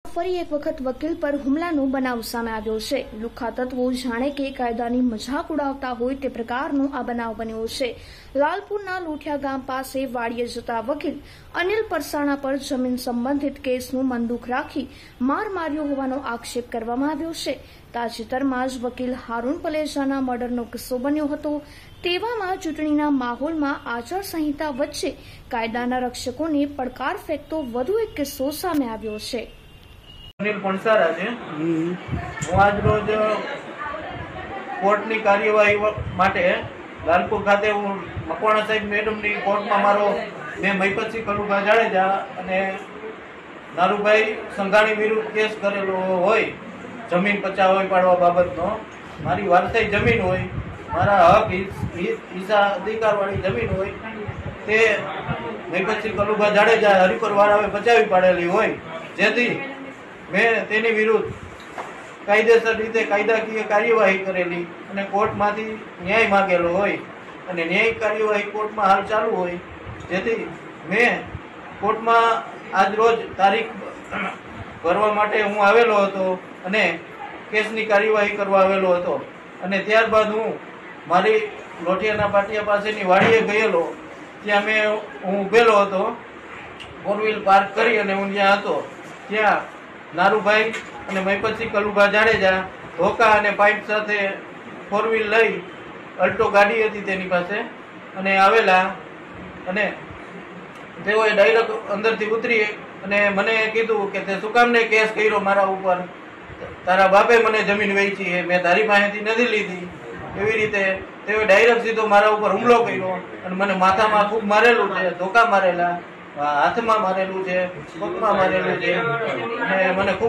ફરી એક વખત વકીલ પર હુમલાનો બનાવ સામે આવ્યો છે। લુખ્ખા તત્વો જાણે કે કાયદાની મજાક ઉડાવતા હોય તે પ્રકારનો આ બનાવ બન્યો છે। લાલપુરના લોઠિયા ગામ પાસે વાડીએ જતા વકીલ અનિલ પરસાણા પર જમીન સંબંધિત કેસનું મનદુખ રાખી માર માર્યો હોવાનો આક્ષેપ કરવામાં આવ્યો છે। તાજેતરમાં જ વકીલ હારૂન પલેજાના મર્ડરનો કિસ્સો બન્યો હતો। તેવામાં ચૂંટણીના માહોલમાં આચારસંહિતા વચ્ચે કાયદાના રક્ષકોને પડકાર ફેંકતો વધુ એક કિસ્સો સામે આવ્યો છે। અનિલ પરસાણા છે। હું આજ રોજ કોર્ટની કાર્યવાહી માટે લાલપુર ખાતે હું મકવાણા સાહેબ મેડમની કોર્ટમાં મારો મેં મહિપતસિંહ કલુભા જાડેજા અને નારુભાઈ સંઘાણી વિરુદ્ધ કેસ કરેલો હોય, જમીન પચાવી પાડવા બાબતનો। મારી વારસાઈ જમીન હોય, મારા હક હિસ્સા અધિકારવાળી જમીન હોય, તે મહિપતસિંહ કલુભા જાડેજા હરિપર વાળાએ પચાવી પાડેલી હોય, જેથી મેં તેની વિરુદ્ધ કાયદેસર રીતે કાયદાકીય કાર્યવાહી કરેલી અને કોર્ટમાંથી ન્યાય માંગેલો હોય અને ન્યાયિક કાર્યવાહી કોર્ટમાં હાલ ચાલુ હોય, જેથી મેં કોર્ટમાં આજ રોજ તારીખ ભરવા માટે હું આવેલો હતો અને કેસની કાર્યવાહી કરવા આવેલો હતો અને ત્યારબાદ હું મારી લોઠિયાના પાટિયા પાસેની વાડીએ ગયેલો। ત્યાં હું ઉભેલો હતો, ફોર વ્હીલ પાર્ક કરી અને હું ત્યાં હતો। ત્યાં નારુભાઈ અને મહિપતસિંહ કલુભા જાડેજા ધોકા અને પાઇપ સાથે ફોર વ્હીલ લઈ, અલ્ટો ગાડી હતી તેની પાસે, અને આવેલા અને તેઓએ ડાયરેક્ટ અંદરથી ઉતરી અને મને કીધું કે તે શું કામ ને કેસ કર્યો મારા ઉપર, તારા બાપે મને જમીન વેચી છે, મેં તારી પાસેથી નથી લીધી। એવી રીતે તેઓએ ડાયરેક્ટ સીધો મારા ઉપર હુમલો કર્યો અને મને માથામાં ખૂબ મારેલું છે, ધોકા મારેલા, હાથમાં મારેલું છે, પગમાં મારેલું છે અને મને ખૂબ